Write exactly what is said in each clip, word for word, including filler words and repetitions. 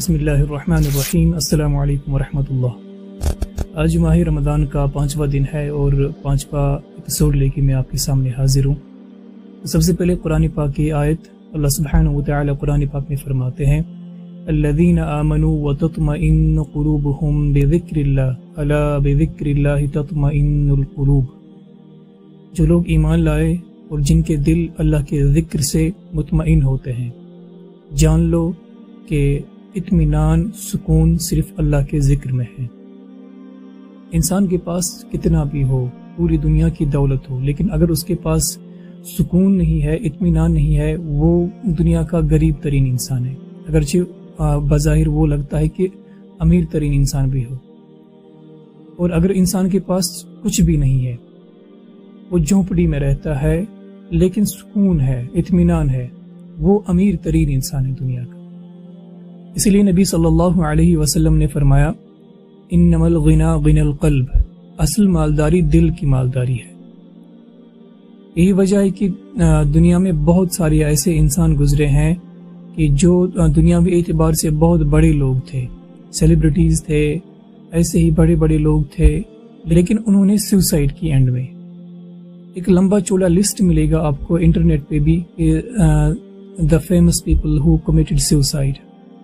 بسم اللہ الرحمن الرحیم۔ السلام علیکم ورحمۃ اللہ۔ آج ماہ رمضان کا پانچواں دن ہے اور پانچواں ایپیسوڈ لے کے میں آپ کے سامنے حاضر ہوں۔ سب سے پہلے قرآن پاک کی آیت اللہ سبحانہ وتعالی قرآن پاک میں فرماتے ہیں الذین آمنوا وتطمئن قلوبهم بذکر اللہ الا بذکر اللہ تطمئن القلوب۔ جو لوگ ایمان لائے اور جن کے دل اللہ کے ذکر سے مطمئن ہوتے ہیں، جان لو کہ اطمینان سکون صرف اللہ کے ذکر میں ہے۔ انسان کے پاس کتنا بھی ہو، پوری دنیا کی دولت ہو، لیکن اگر اس کے پاس سکون نہیں ہے، اطمینان نہیں ہے، وہ دنیا کا غریب ترین انسان ہے، اگرچہ بظاہر وہ لگتا ہے کہ امیر ترین انسان بھی ہو۔ اور اگر انسان کے پاس کچھ بھی نہیں ہے، وہ جھونپڑی میں رہتا ہے لیکن سکون ہے، اطمینان ہے، وہ امیر ترین انسان ہے دنیا کا۔ اسی لیے نبی صلی اللہ علیہ وسلم نے فرمایا انما الغنى غنى القلب، اصل مالداری دل کی مالداری ہے۔ یہی وجہ ہے کہ دنیا میں بہت سارے ایسے انسان گزرے ہیں کہ جو دنیاوی اعتبار سے بہت بڑے لوگ تھے، سیلیبریٹیز تھے، ایسے ہی بڑے بڑے لوگ تھے، لیکن انہوں نے سوسائڈ کی اینڈ میں۔ ایک لمبا چوڑا لسٹ ملے گا آپ کو انٹرنیٹ پہ بھی کہ the famous people who committed suicide.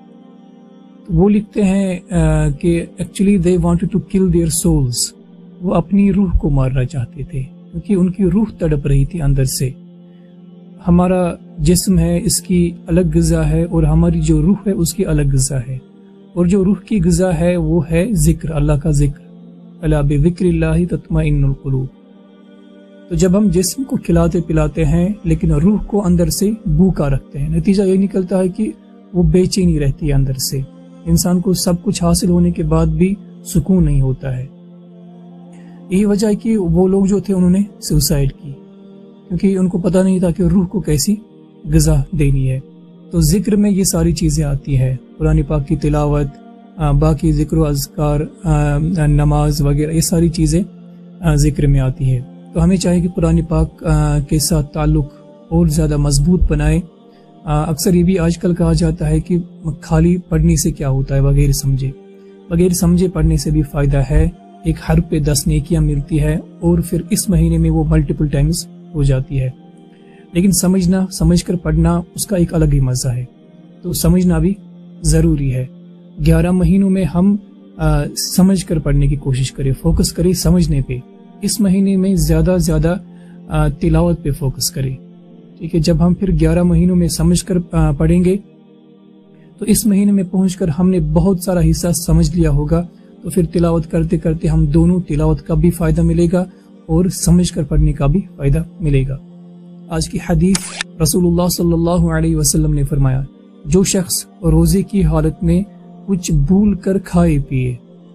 وہ لکھتے ہیں کہ actually they wanted to kill their souls, وہ اپنی روح کو مارنا چاہتے تھے کیونکہ ان کی روح تڑپ رہی تھی اندر سے۔ ہمارا جسم ہے، اس کی الگ غذا ہے، اور ہماری جو روح ہے اس کی الگ غذا ہے، اور جو روح کی غذا ہے وہ ہے ذکر، اللہ کا ذکر۔ الا بذکر اللہ تطمئن القلوب۔ تو جب ہم جسم کو کھلاتے پلاتے ہیں لیکن روح کو اندر سے بھوکا رکھتے ہیں، نتیجہ یہ نکلتا ہے کہ وہ بے چینی رہتی ہے اندر سے، انسان کو سب کچھ حاصل ہونے کے بعد بھی سکون نہیں ہوتا ہے۔ یہی وجہ ہے کہ وہ لوگ جو تھے انہوں نے سوسائڈ کی، کیونکہ ان کو پتہ نہیں تھا کہ روح کو کیسی غذا دینی ہے۔ تو ذکر میں یہ ساری چیزیں آتی ہے، قرآن پاک کی تلاوت، باقی ذکر و اذکار، نماز وغیرہ، یہ ساری چیزیں ذکر میں آتی ہے۔ تو ہمیں چاہیے کہ قرآن پاک کے ساتھ تعلق اور زیادہ مضبوط بنائے۔ اکثر یہ بھی آج کل کہا جاتا ہے کہ خالی پڑھنے سے کیا ہوتا ہے، بغیر سمجھے بغیر سمجھے پڑھنے سے بھی فائدہ ہے، ایک حرف پہ دس نیکیاں ملتی ہے، اور پھر اس مہینے میں وہ ملٹیپل ٹائمز ہو جاتی ہے۔ لیکن سمجھنا، سمجھ کر پڑھنا، اس کا ایک الگ ہی مزہ ہے، تو سمجھنا بھی ضروری ہے۔ گیارہ مہینوں میں ہم آ, سمجھ کر پڑھنے کی کوشش کریں، فوکس کریں سمجھنے پہ۔ اس مہینے میں زیادہ زیادہ آ, تلاوت پہ فوکس کریں، ٹھیک ہے۔ جب ہم پھر گیارہ مہینوں میں سمجھ کر پڑھیں گے تو اس مہینے میں پہنچ کر ہم نے بہت سارا حصہ سمجھ لیا ہوگا، تو پھر تلاوت کرتے کرتے ہم دونوں، تلاوت کا بھی فائدہ ملے گا اور سمجھ کر پڑھنے کا بھی فائدہ ملے گا۔ آج کی حدیث، رسول اللہ صلی اللہ علیہ وسلم نے فرمایا جو شخص روزے کی حالت میں کچھ بھول کر کھائے پیے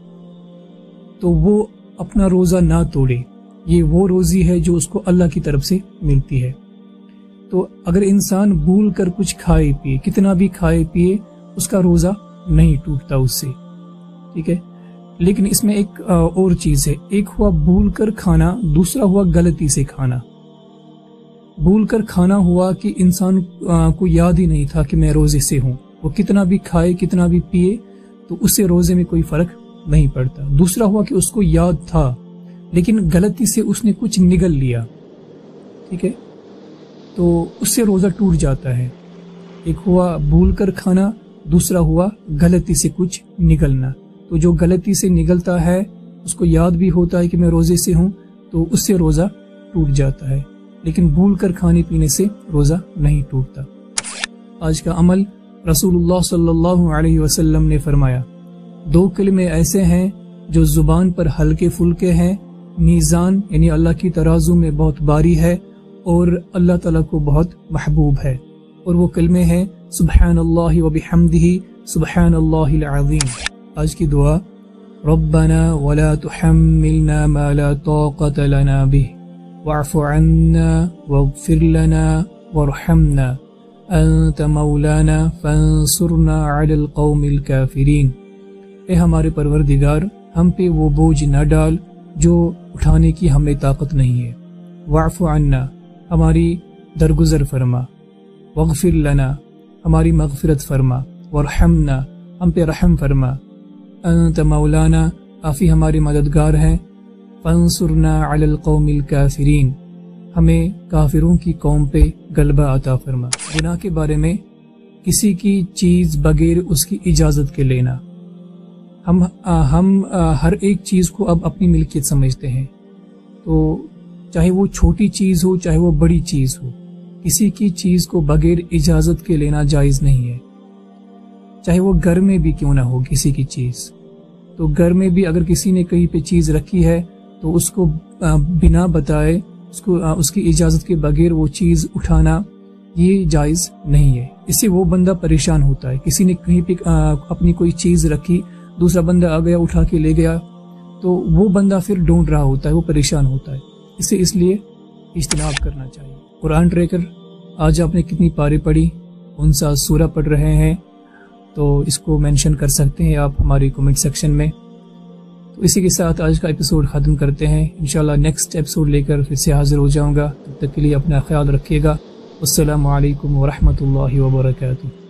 تو وہ اپنا روزہ نہ توڑے، یہ وہ روزی ہے جو اس کو اللہ کی طرف سے ملتی ہے۔ تو اگر انسان بھول کر کچھ کھائے پیے، کتنا بھی کھائے پیے، اس کا روزہ نہیں ٹوٹتا اس سے، ٹھیک ہے۔ لیکن اس میں ایک اور چیز ہے، ایک ہوا بھول کر کھانا، دوسرا ہوا غلطی سے کھانا۔ بھول کر کھانا ہوا کہ انسان کو یاد ہی نہیں تھا کہ میں روزے سے ہوں، وہ کتنا بھی کھائے، کتنا بھی پیے، تو اس سے روزے میں کوئی فرق نہیں پڑتا۔ دوسرا ہوا کہ اس کو یاد تھا لیکن غلطی سے اس نے کچھ نگل لیا، ٹھیک ہے، تو اس سے روزہ ٹوٹ جاتا ہے۔ ایک ہوا بھول کر کھانا، دوسرا ہوا غلطی سے کچھ نگلنا۔ تو جو غلطی سے نگلتا ہے، اس کو یاد بھی ہوتا ہے کہ میں روزے سے ہوں، تو اس سے روزہ ٹوٹ جاتا ہے، لیکن بھول کر کھانے پینے سے روزہ نہیں ٹوٹتا۔ آج کا عمل، رسول اللہ صلی اللہ علیہ وسلم نے فرمایا دو کلمے ایسے ہیں جو زبان پر ہلکے پھلکے ہیں، میزان یعنی اللہ کی ترازو میں بہت باری ہے، اور اللہ تعالیٰ کو بہت محبوب ہے، اور وہ کلمے ہیں سبحان اللہ و بحمدہ سبحان اللہ العظیم۔ آج کی دعا، ربنا ولا تحملنا ما لا طاقت لنا به واعف عنا واغفر لنا وارحمنا انت مولانا فانصرنا على القوم الكافرین۔ اے ہمارے پروردگار، ہم پہ وہ بوجھ نہ ڈال جو اٹھانے کی ہمیں طاقت نہیں ہے، واعف عنا، ہماری درگزر فرما، واغفر لنا، ہماری مغفرت فرما، وارحمنا، ہم پہ رحم فرما، انت مولانا، کافی ہمارے مددگار ہیں، فانصرنا علی القوم الکافرین، ہمیں کافروں کی قوم پہ غلبہ عطا فرما۔ گناہ کے بارے میں کسی کی چیز بغیر اس کی اجازت کے لینا، ہم ہم ہر ایک چیز کو اب اپنی ملکیت سمجھتے ہیں، تو چاہے وہ چھوٹی چیز ہو چاہے وہ بڑی چیز ہو، کسی کی چیز کو بغیر اجازت کے لینا جائز نہیں ہے، چاہے وہ گھر میں بھی کیوں نہ ہو کسی کی چیز۔ تو گھر میں بھی اگر کسی نے کہیں پہ چیز رکھی ہے تو اس کو بنا بتائے اس کو اس کی اجازت کے بغیر وہ چیز اٹھانا یہ جائز نہیں ہے، اس سے وہ بندہ پریشان ہوتا ہے۔ کسی نے کہیں پہ اپنی کوئی چیز رکھی، دوسرا بندہ آ گیا اٹھا کے لے گیا، تو وہ بندہ پھر ڈھونڈ رہا ہوتا ہے، وہ پریشان ہوتا ہے، اسے اس لیے اجتناب کرنا چاہیے۔ قرآن ٹریکر، آج آپ نے کتنی پارے پڑھی، کون سا سورہ پڑھ رہے ہیں، تو اس کو مینشن کر سکتے ہیں آپ ہماری کمنٹ سیکشن میں۔ تو اسی کے ساتھ آج کا ایپیسوڈ ختم کرتے ہیں، انشاءاللہ نیکسٹ ایپیسوڈ لے کر پھر سے حاضر ہو جاؤں گا، تب تک کے لیے اپنا خیال رکھیے گا۔ السلام علیکم ورحمۃ اللہ وبرکاتہ۔